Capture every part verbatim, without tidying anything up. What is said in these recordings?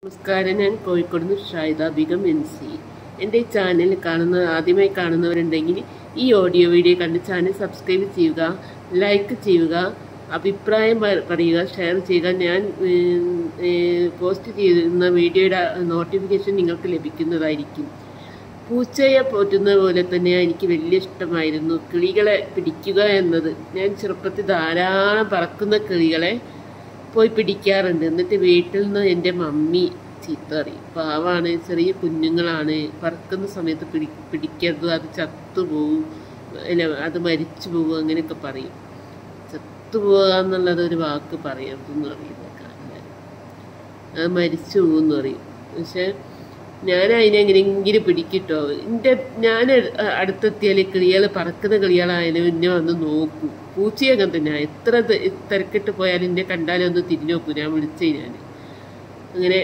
നമസ്കാരം. ഞാൻ കോഴിക്കോട് നിന്ന് ഷാഹിദാബീഗം എൻ സി. എൻ്റെ ഈ ചാനൽ കാണുന്ന ആദ്യമായി കാണുന്നവരുണ്ടെങ്കിൽ ഈ ഓഡിയോ വീഡിയോ കണ്ട് ചാനൽ സബ്സ്ക്രൈബ് ചെയ്യുക, ലൈക്ക് ചെയ്യുക, അഭിപ്രായം പറയുക, ഷെയർ ചെയ്യുക. ഞാൻ പോസ്റ്റ് ചെയ്യുന്ന വീഡിയോയുടെ നോട്ടിഫിക്കേഷൻ നിങ്ങൾക്ക് ലഭിക്കുന്നതായിരിക്കും. പൂച്ചയെ പോറ്റുന്ന പോലെ തന്നെ എനിക്ക് വലിയ ഇഷ്ടമായിരുന്നു കിളികളെ പിടിക്കുക എന്നത്. ഞാൻ ചെറുപ്പത്തിൽ ധാരാളം പറക്കുന്ന കിളികളെ പോയി പിടിക്കാറുണ്ട്. എന്നിട്ട് വീട്ടിൽ നിന്ന് എൻ്റെ മമ്മി ചീത്ത പറയും. പാവാണ്, ചെറിയ കുഞ്ഞുങ്ങളാണ്, പറക്കുന്ന സമയത്ത് പിടി പിടിക്കരുത്, അത് ചത്തുപോകും, അല്ല അത് മരിച്ചു പോകും, അങ്ങനെയൊക്കെ പറയും. ചത്തുപോകുക എന്നുള്ളത് ഒരു വാക്ക് പറയരുതെന്ന് പറയുന്ന കാര്യം, അത് മരിച്ചു പോകുമെന്ന് പറയും. പക്ഷെ ഞാൻ അതിനെ എങ്ങനെയെങ്കിലും പിടിക്കിട്ടോ. എൻ്റെ ഞാൻ അടുത്തെത്തിയാൽ കിളികൾ പറക്കുന്ന കിളികളായാലും എന്നെ വന്ന് നോക്കും. പൂച്ചയെ അങ്ങനെ തന്നെ, എത്ര തിരക്കിട്ട് പോയാലും എന്നെ കണ്ടാലും ഒന്ന് തിരിഞ്ഞു നോക്കും. ഞാൻ വിളിച്ചു ഞാൻ അങ്ങനെ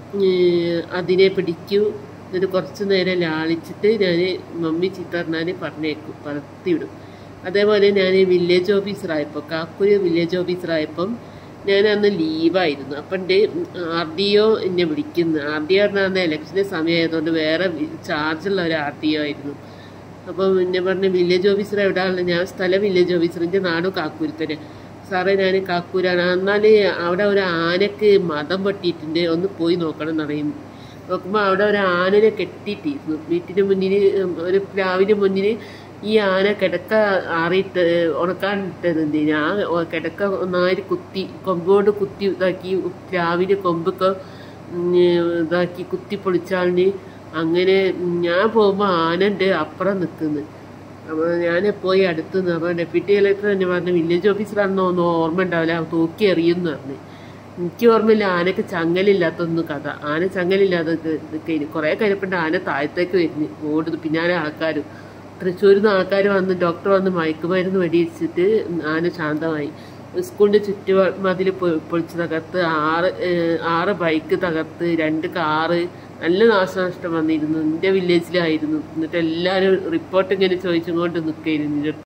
അതിനെ പിടിക്കൂ. എന്നിട്ട് കുറച്ച് നേരം ലാളിച്ചിട്ട് ഞാൻ മമ്മി ചീത്ത പറഞ്ഞാൽ പറഞ്ഞേക്കും, പറത്തിവിടും. അതേപോലെ ഞാൻ വില്ലേജ് ഓഫീസറായപ്പോൾ, കാക്കൂര് വില്ലേജ് ഓഫീസറായപ്പം ഞാൻ അന്ന് ലീവായിരുന്നു. അപ്പം എൻ്റെ ആർ ഡി ഒ എന്നെ വിളിക്കുന്നു. ആർ ഡി ഒ പറഞ്ഞാൽ ഇലക്ഷൻ്റെ സമയമായതുകൊണ്ട് വേറെ ചാർജുള്ള ഒരു ആർ ഡി ഒ ആയിരുന്നു. അപ്പം എന്നെ പറഞ്ഞ വില്ലേജ് ഓഫീസർ എവിടെയാണ്? ഞാൻ സ്ഥലം വില്ലേജ് ഓഫീസറിൻ്റെ നാടും കാക്കൂരിൽ തന്നെ. സാറേ ഞാൻ കാക്കൂരാണ്. എന്നാൽ അവിടെ ഒരു ആനക്ക് മതം പൊട്ടിയിട്ടുണ്ട്, ഒന്ന് പോയി നോക്കണം എന്ന് പറയും. നോക്കുമ്പോൾ അവിടെ ഒരു ആനനെ കെട്ടിയിട്ടിരുന്നു. വീട്ടിന് മുന്നിൽ ഒരു പ്ലാവിന് മുന്നിൽ ഈ ആന കിടക്ക ആറിയിട്ട് ഉണക്കാനിട്ടത്. ഞാൻ കിടക്ക ഒന്നായി കുത്തി കൊമ്പോട് കുത്തി ഇതാക്കി, പ്ലാവിൻ്റെ കൊമ്പൊക്കെ ഇതാക്കി കുത്തി പൊളിച്ചാളിന്. അങ്ങനെ ഞാൻ പോകുമ്പോൾ ആനൻ്റെ അപ്പുറം നിൽക്കുന്നു. അപ്പോൾ ഞാൻ പോയി അടുത്ത് നിന്ന് അപ്പോൾ ഡെപ്യൂട്ടി കളക്ടർ തന്നെ പറഞ്ഞു, വില്ലേജ് ഓഫീസറാണെന്നോ ഒന്നും ഓർമ്മ ഉണ്ടാവില്ല, തൂക്കി എറിയുമെന്ന് പറഞ്ഞു. എനിക്ക് ഓർമ്മയില്ല ആനക്ക് ചങ്ങലില്ലാത്തൊന്നും കഥ. ആന ചങ്ങലില്ലാതെ കഴിഞ്ഞു. കുറേ കഴിഞ്ഞപ്പോൾ ആന താഴത്തേക്ക് വരുന്നു, ഓടുന്നു. പിന്നാലെ ആൾക്കാരും തൃശ്ശൂരിൽ നിന്ന് ആൾക്കാർ വന്ന് ഡോക്ടർ വന്ന് മയക്കുമരുന്ന് വെടിയിച്ചിട്ട് ആന ശാന്തമായി. സ്കൂളിൻ്റെ ചുറ്റുമതിൽ പൊളിച്ച് തകർത്ത്, ആറ് ആറ് ബൈക്ക് തകർത്ത്, രണ്ട് കാറ്, നല്ല നാശനഷ്ടം വന്നിരുന്നു. എൻ്റെ വില്ലേജിലായിരുന്നു. എന്നിട്ട് എല്ലാവരും റിപ്പോർട്ട് ഇങ്ങനെ ചോദിച്ചുകൊണ്ട് നിൽക്കുകയായിരുന്നു.